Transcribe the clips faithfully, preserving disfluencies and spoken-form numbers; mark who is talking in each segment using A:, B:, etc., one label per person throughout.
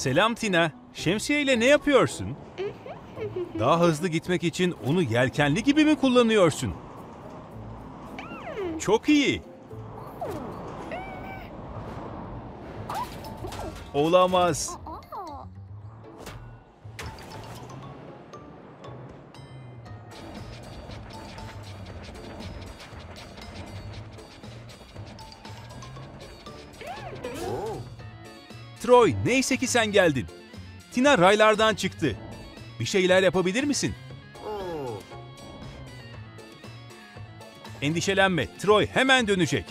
A: Selam Tina. Şemsiye ile ne yapıyorsun? Daha hızlı gitmek için onu yelkenli gibi mi kullanıyorsun? Çok iyi. Olamaz. Troy, neyse ki sen geldin. Tina raylardan çıktı. Bir şeyler yapabilir misin? Endişelenme, Troy hemen dönecek.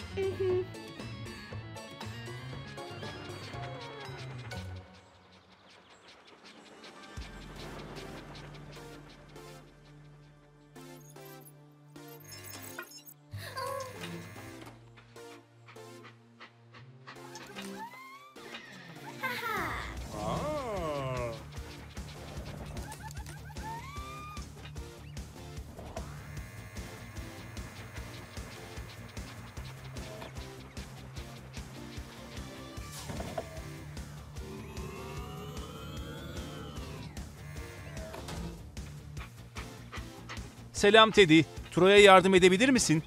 A: Selam Teddy, Troy'a yardım edebilir misin?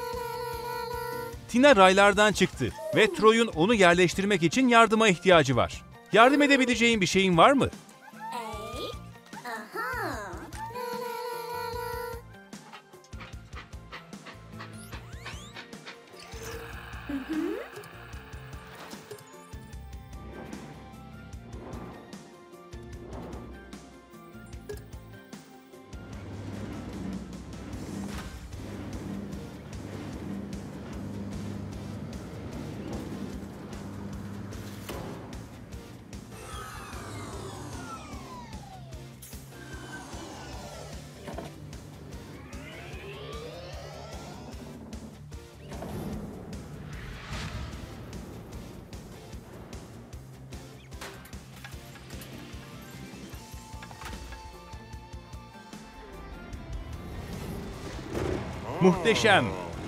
A: Tina raylardan çıktı ve Troy'un onu yerleştirmek için yardıma ihtiyacı var. Yardım edebileceğin bir şeyin var mı? Muhteşem.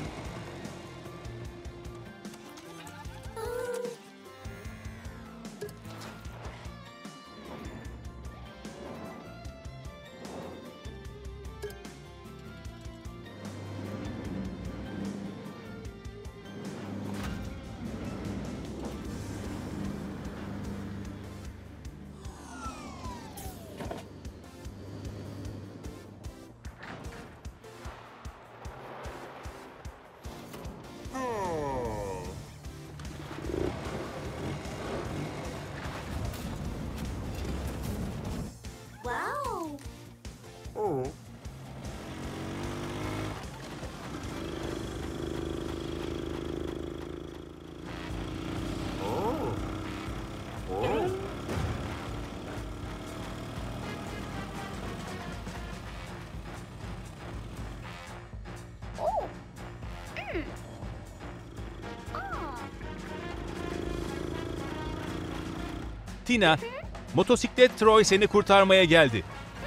A: Tina, motosiklet Troy seni kurtarmaya geldi.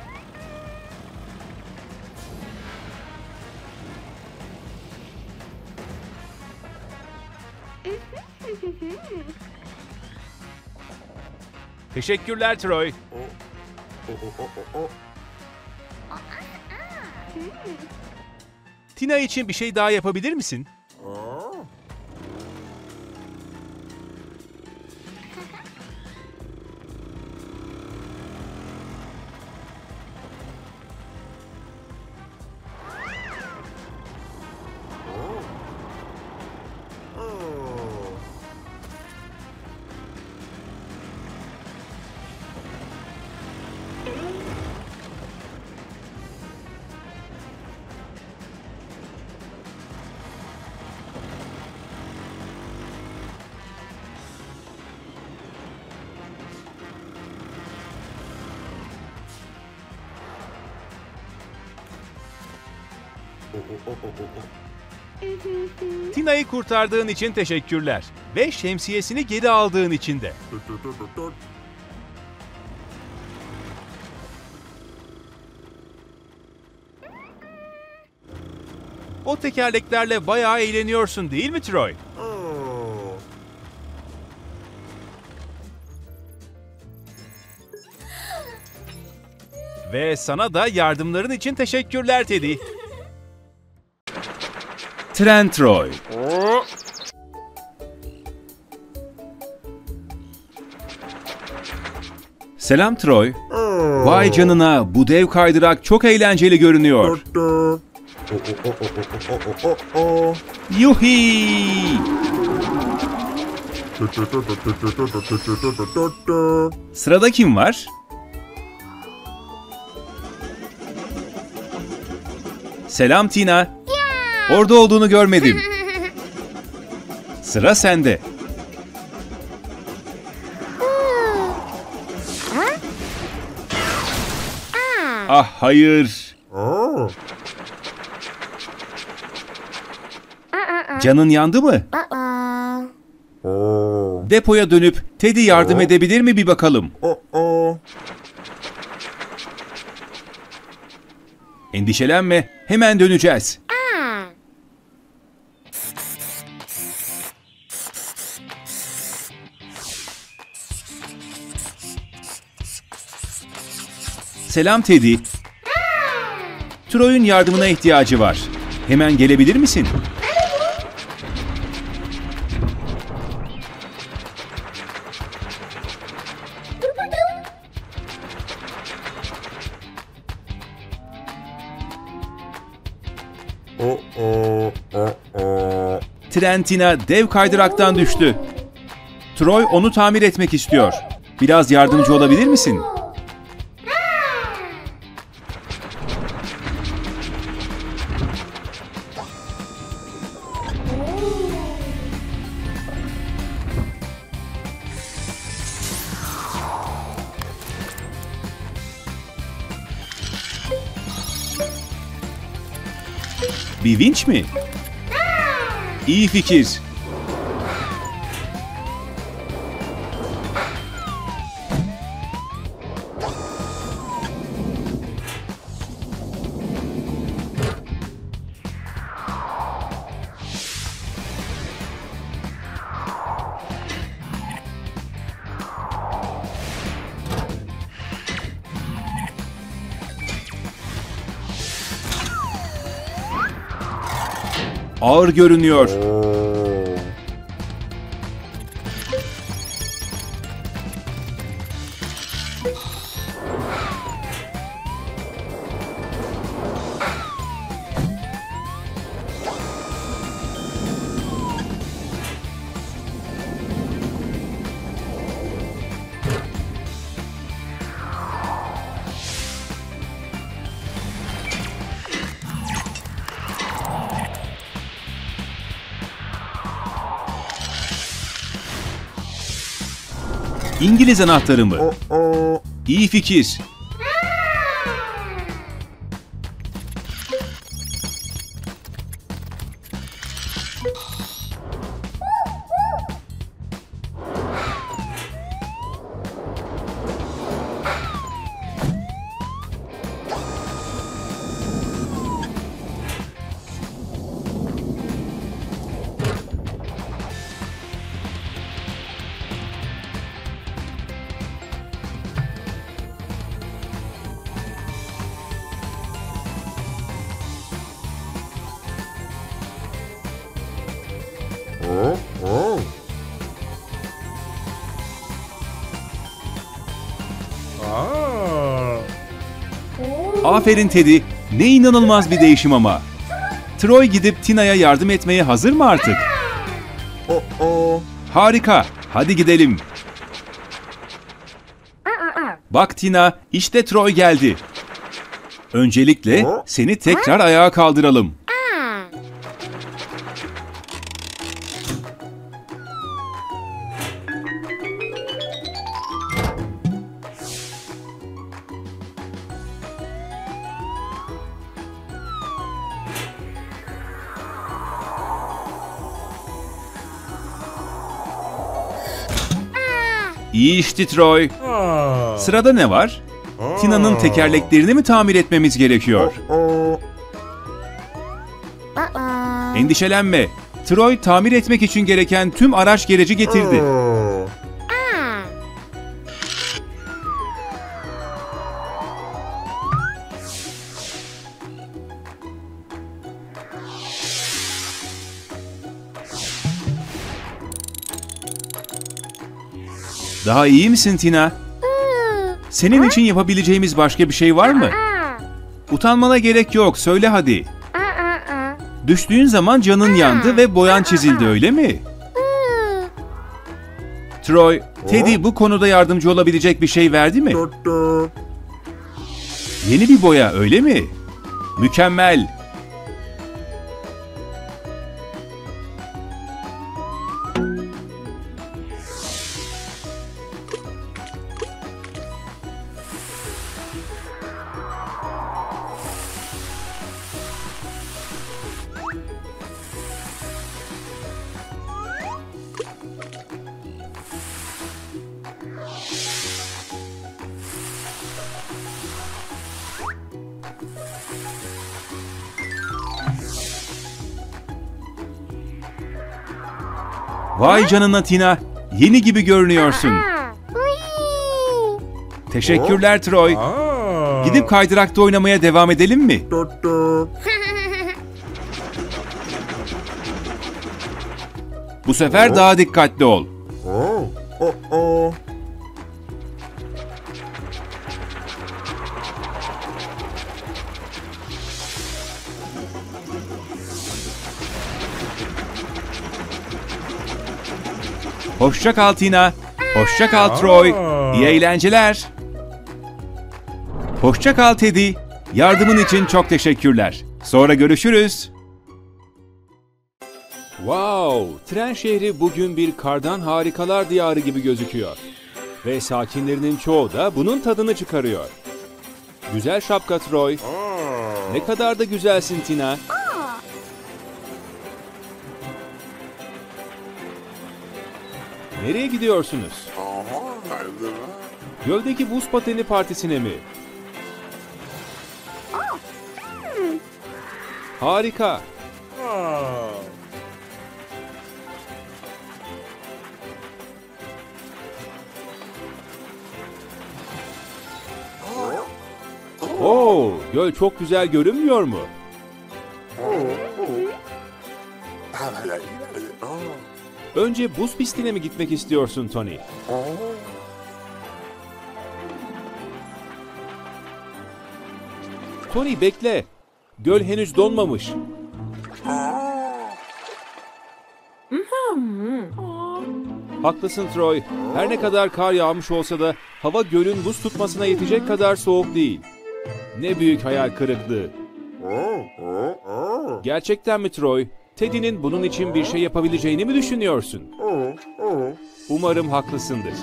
A: Teşekkürler Troy. Tina için bir şey daha yapabilir misin? Tina'yı kurtardığın için teşekkürler ve şemsiyesini geri aldığın için de. O tekerleklerle bayağı eğleniyorsun değil mi Troy? Ve sana da yardımların için teşekkürler Teddy. Tren Troy. Selam Troy. Vay canına, bu dev kaydırak çok eğlenceli görünüyor. Yuhi! Sırada kim var? Selam Tina. Orada olduğunu görmedim. Sıra sende. Ah hayır. Canın yandı mı? Depoya dönüp Teddy yardım edebilir mi bir bakalım? Endişelenme, hemen döneceğiz. Selam Teddy. Troy'un yardımına ihtiyacı var. Hemen gelebilir misin? Trentina dev kaydıraktan düştü. Troy onu tamir etmek istiyor. Biraz yardımcı olabilir misin? Bir vinç mi? İyi fikir. Ağır görünüyor. İngiliz anahtarı mı? İyi fikir. Aferin Teddy. Ne inanılmaz bir değişim ama. Troy gidip Tina'ya yardım etmeye hazır mı artık? Harika. Hadi gidelim. Bak Tina, işte Troy geldi. Öncelikle seni tekrar ayağa kaldıralım. İyi işte Troy. Sırada ne var? Tina'nın tekerleklerini mi tamir etmemiz gerekiyor? Endişelenme. Troy tamir etmek için gereken tüm araç gereci getirdi. Daha iyi misin Tina? Senin için yapabileceğimiz başka bir şey var mı? Utanmana gerek yok, söyle hadi. Düştüğün zaman canın yandı ve boyan çizildi, öyle mi? Troy, Teddy bu konuda yardımcı olabilecek bir şey verdi mi? Yeni bir boya, öyle mi? Mükemmel. Vay canına Tina, yeni gibi görünüyorsun. Teşekkürler Troy. Gidip kaydırakta oynamaya devam edelim mi? Bu sefer daha dikkatli ol. Hoşça kal Tina. Hoşça kal Troy. İyi eğlenceler. Hoşça kal Teddy. Yardımın için çok teşekkürler. Sonra görüşürüz. Wow! Tren şehri bugün bir kardan harikalar diyarı gibi gözüküyor. Ve sakinlerinin çoğu da bunun tadını çıkarıyor. Güzel şapka Troy. Ne kadar da güzelsin Tina. Nereye gidiyorsunuz? Göldeki buz pateni partisine mi? Harika. Oo, göl çok güzel görünmüyor mu? Önce buz pistine mi gitmek istiyorsun Tony? Tony bekle. Göl henüz donmamış. Haklısın Troy. Her ne kadar kar yağmış olsa da hava gölün buz tutmasına yetecek kadar soğuk değil. Ne büyük hayal kırıklığı. Gerçekten mi Troy? Teddy'nin bunun için bir şey yapabileceğini mi düşünüyorsun? Umarım haklısındır.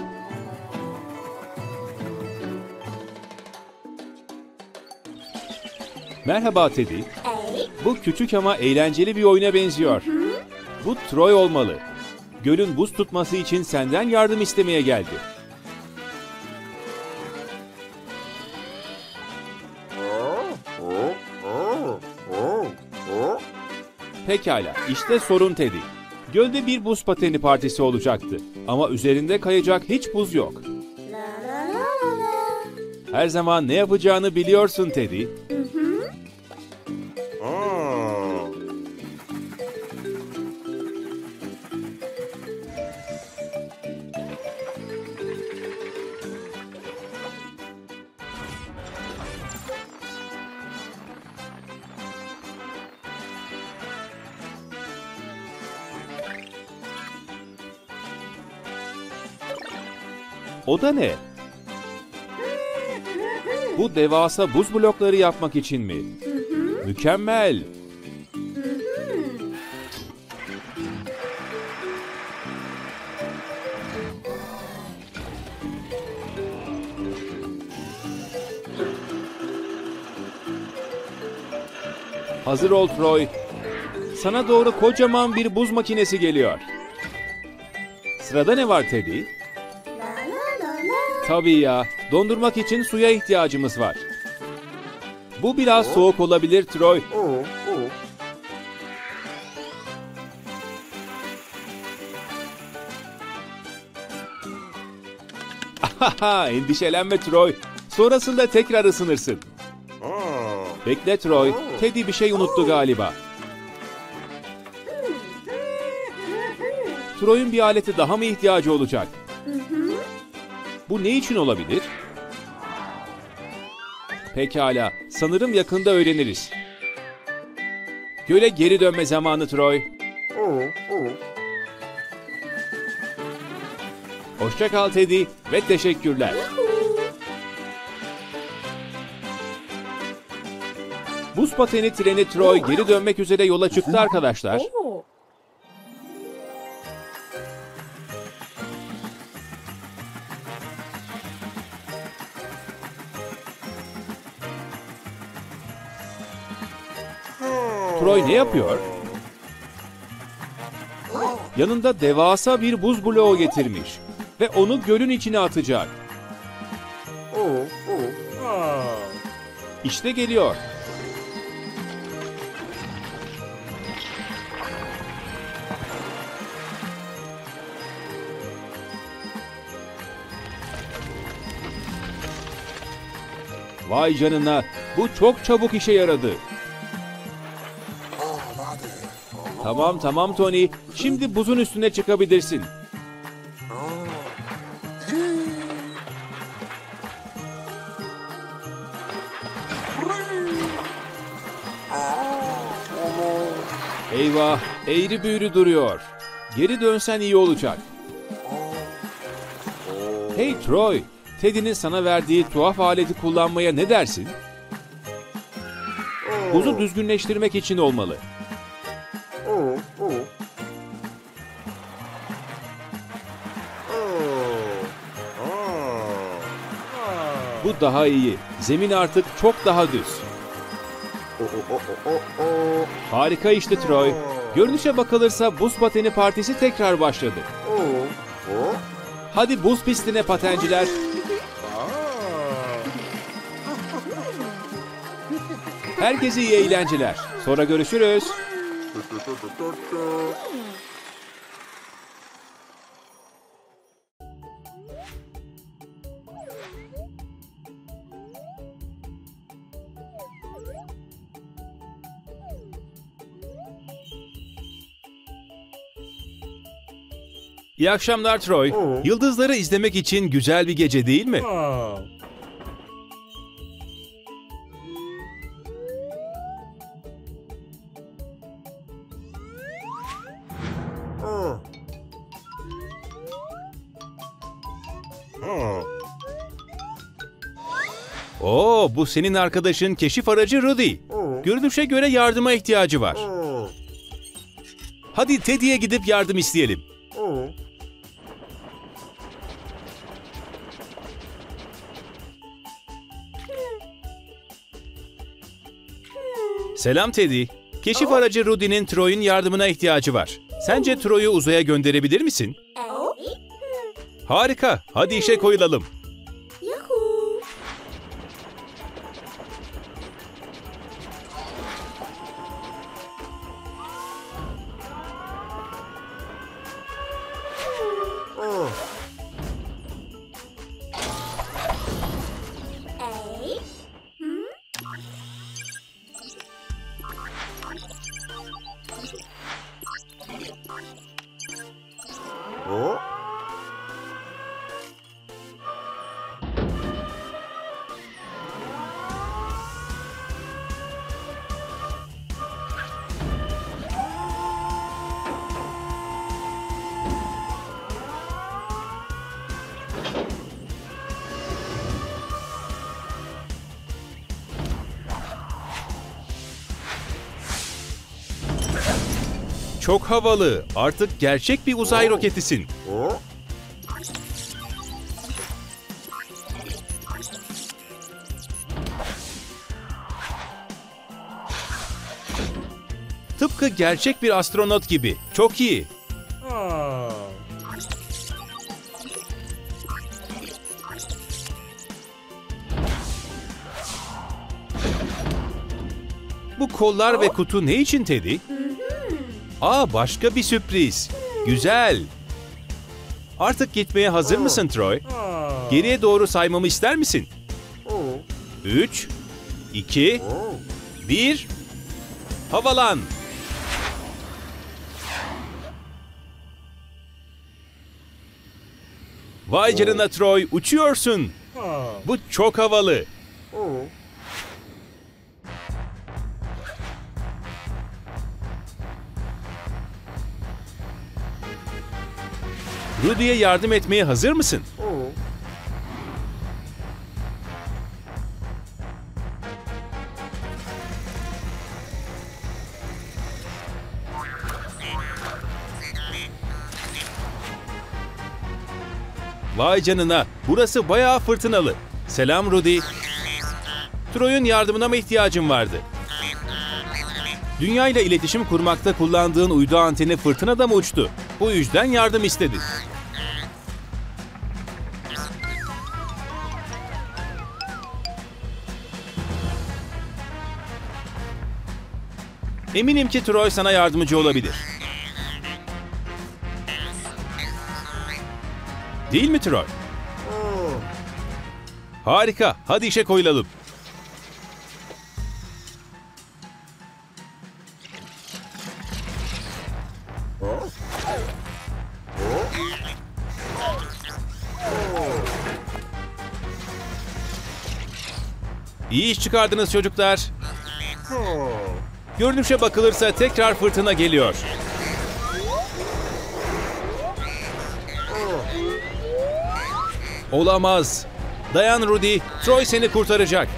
A: Merhaba Teddy. Bu küçük ama eğlenceli bir oyuna benziyor. Bu Troy olmalı. Gölün buz tutması için senden yardım istemeye geldi. Pekala, işte sorun Teddy. Gölde bir buz pateni partisi olacaktı. Ama üzerinde kayacak hiç buz yok. Her zaman ne yapacağını biliyorsun Teddy. O da ne? Bu devasa buz blokları yapmak için mi? Mükemmel. Hazır ol Troy. Sana doğru kocaman bir buz makinesi geliyor. Sırada ne var Teddy? Tabii ya, dondurmak için suya ihtiyacımız var. Bu biraz soğuk olabilir Troy. Ahaha, endişelenme Troy. Sonrasında tekrar ısınırsın. Bekle Troy, Teddy bir şey unuttu galiba. Troy'un bir aleti daha mı ihtiyacı olacak? Bu ne için olabilir? Pekala, sanırım yakında öğreniriz. Göle geri dönme zamanı Troy. Hoşça kal Teddy ve teşekkürler. Buz pateni treni Troy geri dönmek üzere yola çıktı arkadaşlar. Troy ne yapıyor? Yanında devasa bir buz bloğu getirmiş ve onu gölün içine atacak. İşte geliyor. Vay canına, bu çok çabuk işe yaradı. Tamam tamam Tony, şimdi buzun üstüne çıkabilirsin. Eyvah, eğri büğrü duruyor. Geri dönsen iyi olacak. Hey Troy, Teddy'nin sana verdiği tuhaf aleti kullanmaya ne dersin? Buzu düzgünleştirmek için olmalı. Bu daha iyi. Zemin artık çok daha düz. Harika işte Troy. Görünüşe bakılırsa buz pateni partisi tekrar başladı. Hadi buz pistine patenciler. Herkese iyi eğlenceler. Sonra görüşürüz. İyi akşamlar Troy. Yıldızları izlemek için güzel bir gece değil mi? Oo, bu senin arkadaşın keşif aracı Rudy. Görünüşe göre yardıma ihtiyacı var. Hadi Teddy'ye gidip yardım isteyelim. Selam Teddy. Keşif aracı Rudy'nin Troy'un yardımına ihtiyacı var. Sence Troy'u uzaya gönderebilir misin? Harika. Hadi işe koyulalım. Çok havalı. Artık gerçek bir uzay roketisin. Tıpkı gerçek bir astronot gibi. Çok iyi. Bu kollar ve kutu ne için Teddy? Aa, başka bir sürpriz. Güzel. Artık gitmeye hazır mısın Troy? Geriye doğru saymamı ister misin? Üç, iki, bir, havalan. Vay canına Troy, uçuyorsun. Bu çok havalı. Rudy'ye yardım etmeye hazır mısın? Vay canına, burası bayağı fırtınalı. Selam Rudy. Troy'un yardımına mı ihtiyacın vardı? Dünya ile iletişim kurmakta kullandığın uydu anteni fırtınada mı uçtu? Bu yüzden yardım istedi. Eminim ki Troy sana yardımcı olabilir. Değil mi Troy? Harika, hadi işe koyulalım. İyi iş çıkardınız çocuklar. Görünüşe bakılırsa tekrar fırtına geliyor. Olamaz. Dayan Rudy, Troy seni kurtaracak.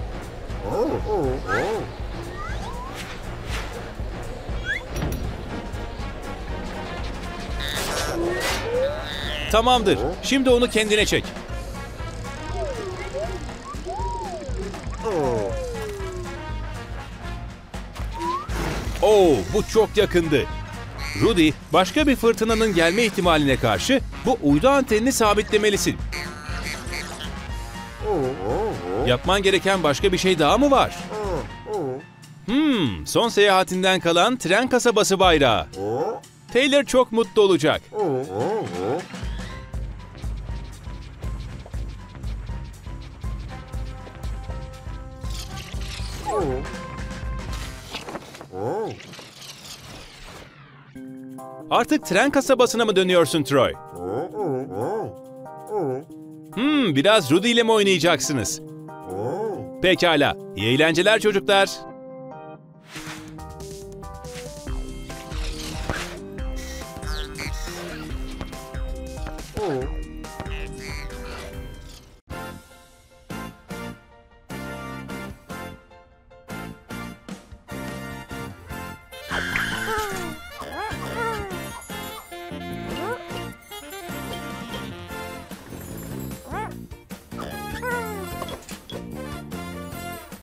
A: Tamamdır. Şimdi onu kendine çek. Oo, bu çok yakındı. Rudy, başka bir fırtınanın gelme ihtimaline karşı bu uydu antenini sabitlemelisin. Yapman gereken başka bir şey daha mı var? Hmm, son seyahatinden kalan tren kasabası bayrağı. Taylor çok mutlu olacak. Artık tren kasabasına mı dönüyorsun Troy? Hmm, biraz Rudy ile mi oynayacaksınız? Pekala, iyi eğlenceler çocuklar.